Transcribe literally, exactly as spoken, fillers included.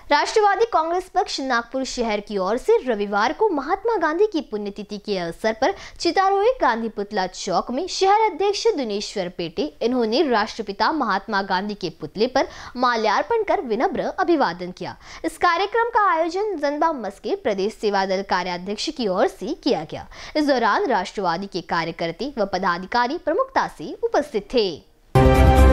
राष्ट्रवादी कांग्रेस पक्ष नागपुर शहर की ओर से रविवार को महात्मा गांधी की पुण्यतिथि के अवसर पर चितारोई गांधी पुतला चौक में शहर अध्यक्ष दिनेश्वर पेटे इन्होंने राष्ट्रपिता महात्मा गांधी के पुतले पर माल्यार्पण कर विनम्र अभिवादन किया। इस कार्यक्रम का आयोजन जनता मस के प्रदेश सेवा दल कार्याध्यक्ष की ओर से किया गया। इस दौरान राष्ट्रवादी के कार्यकर्ता व पदाधिकारी प्रमुखता से उपस्थित थे।